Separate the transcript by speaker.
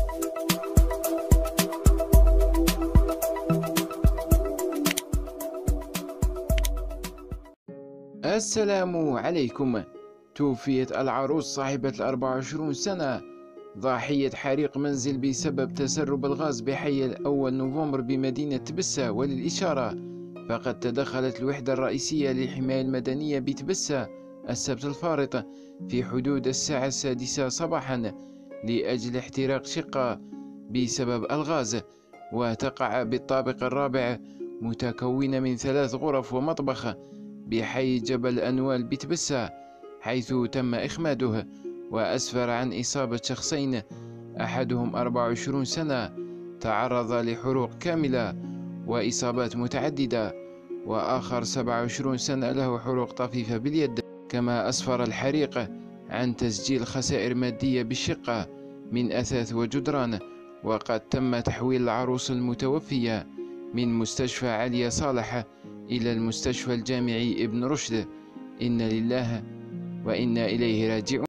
Speaker 1: السلام عليكم. توفيت العروس صاحبة 24 سنة ضحية حريق منزل بسبب تسرب الغاز بحي الأول نوفمبر بمدينة تبسة. وللإشارة فقد تدخلت الوحدة الرئيسية للحماية المدنية بتبسة السبت الفارط في حدود الساعة 6 صباحا لأجل احتراق شقة بسبب الغاز، وتقع بالطابق الرابع متكونة من 3 غرف ومطبخ بحي جبل أنوال بتبسة، حيث تم إخماده، وأسفر عن إصابة شخصين، أحدهم 24 سنة تعرض لحروق كاملة وإصابات متعددة، وآخر 27 سنة له حروق طفيفة باليد. كما أسفر الحريق عن تسجيل خسائر مادية بالشقة من أثاث وجدران. وقد تم تحويل العروس المتوفية من مستشفى عليا صالح إلى المستشفى الجامعي ابن رشد. إنا لله وإنا إليه راجعون.